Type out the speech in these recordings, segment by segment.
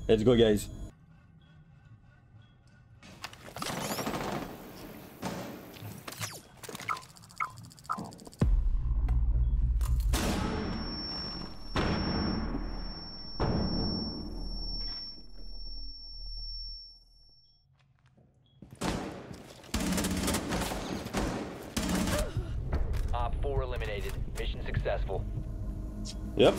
Let's go, guys. Op 4 eliminated. Mission successful. Yep.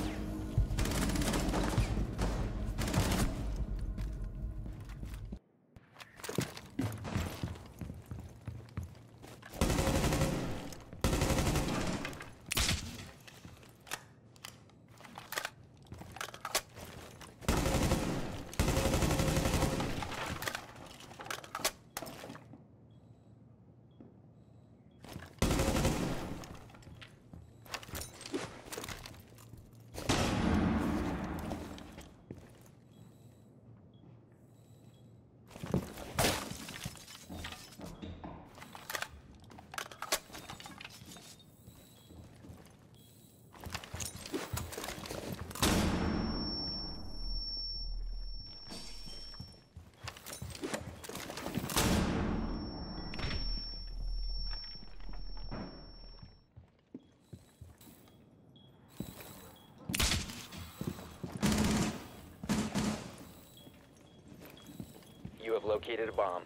You have located a bomb.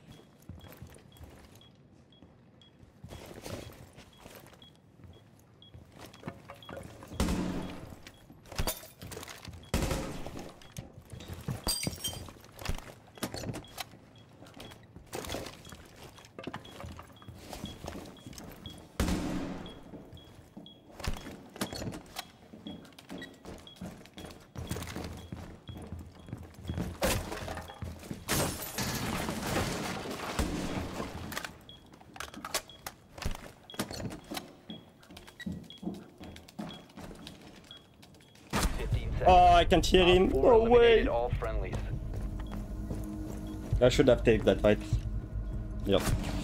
Oh, I can't hear him. No way. All friendlies. I should have taken that fight. Yep.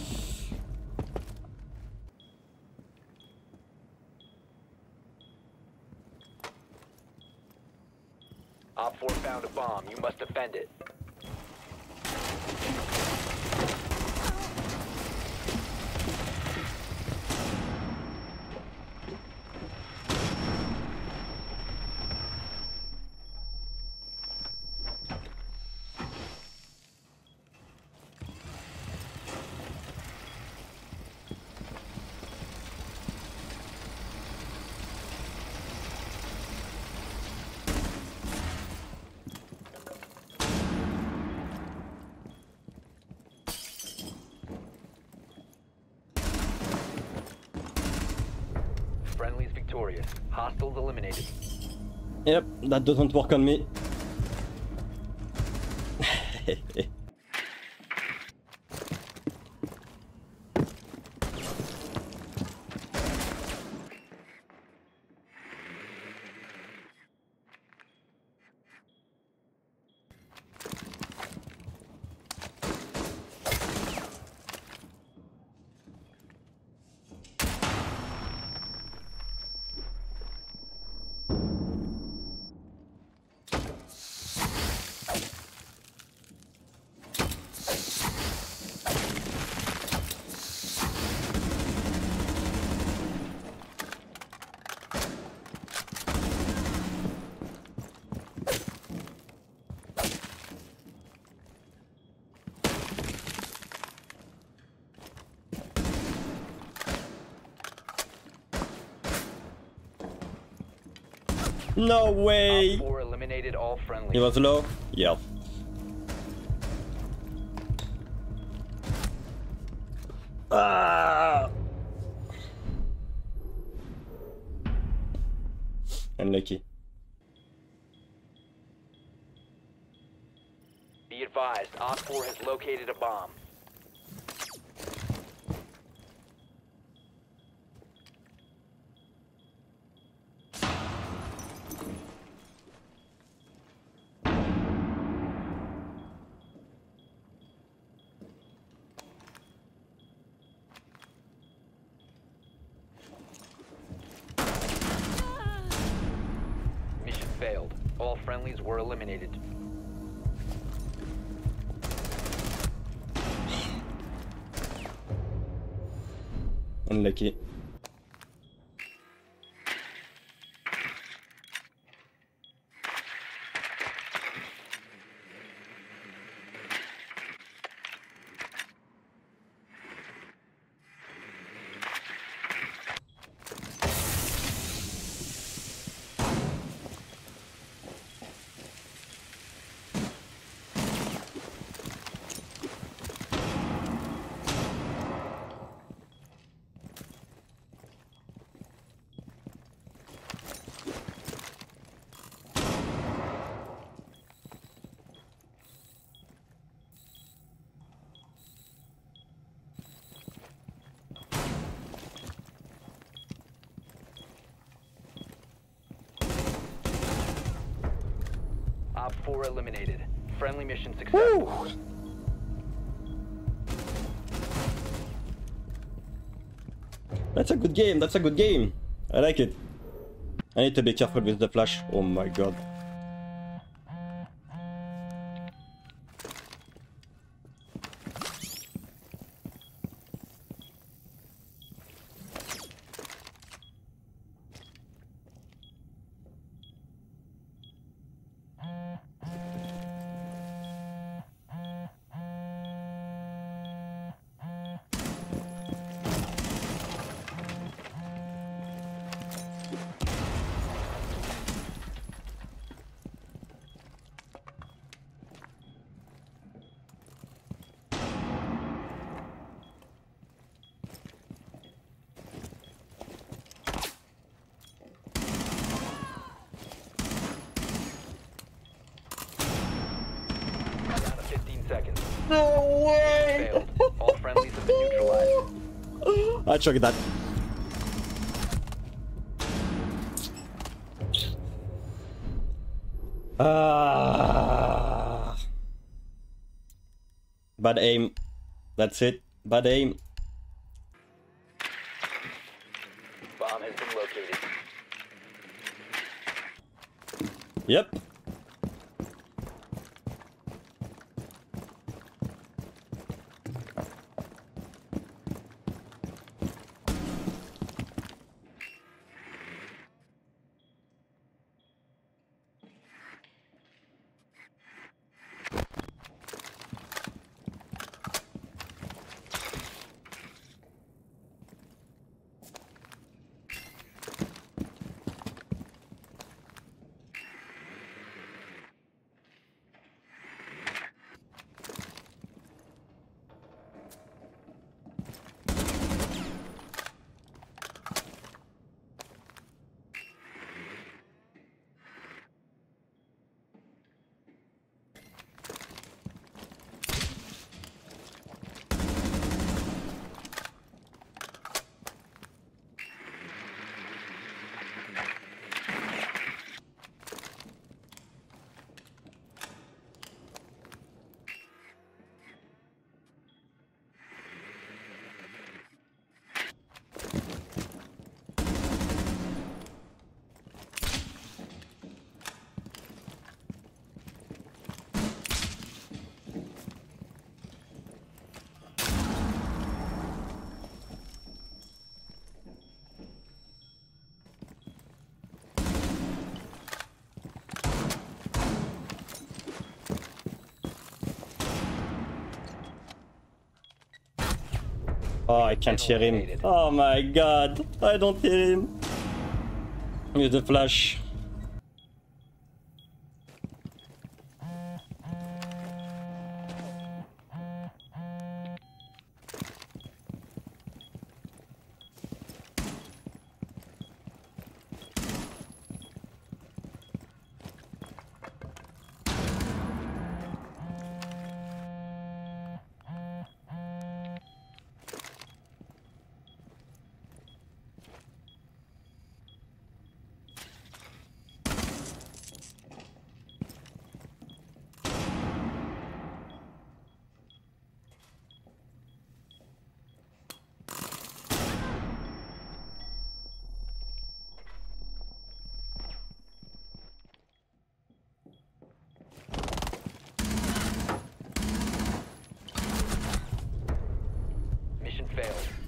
Op 4 found a bomb. You must defend it. Friendlies victorious. Hostiles eliminated. Yep, that doesn't work on me. No way! Op 4 eliminated all friendlies. He was low? Yeah. Ah! Unlucky. Be advised, Op 4 has located a bomb. Mission failed. All friendlies were eliminated. Unlucky. Op 4 eliminated. Friendly mission successful. Woo! That's a good game, that's a good game. I like it. I need to be careful with the flash. Oh my god. Down to 15 seconds. No way! Failed. All friendlies have been neutralized. I chugged that. Bad aim. That's it. Bad aim. Bomb has been located. Yep. Oh, I can't hear him. Oh my god. I don't hear him. With the flash.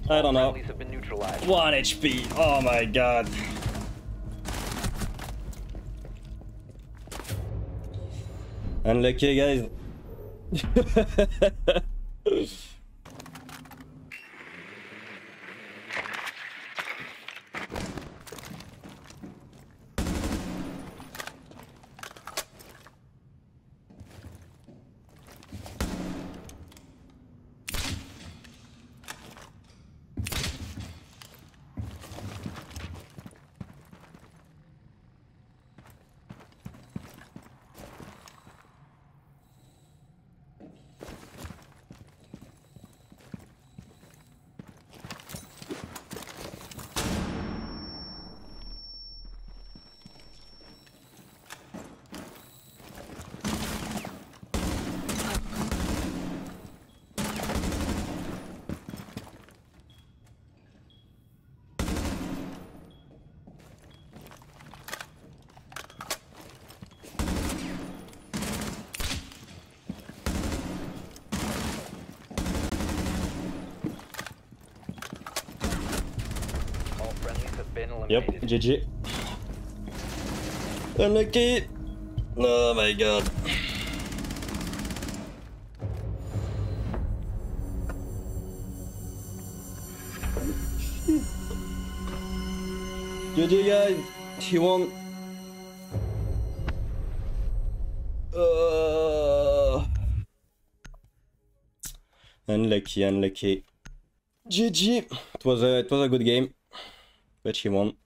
I don't know. Friendlies have been neutralized. 1 HP. Oh my god. Unlucky, guys. All friendlies have been Yep, eliminated. GG. Unlucky. Oh my god. GG, guys. He won. Unlucky, unlucky. GG. It was a good game, but he won.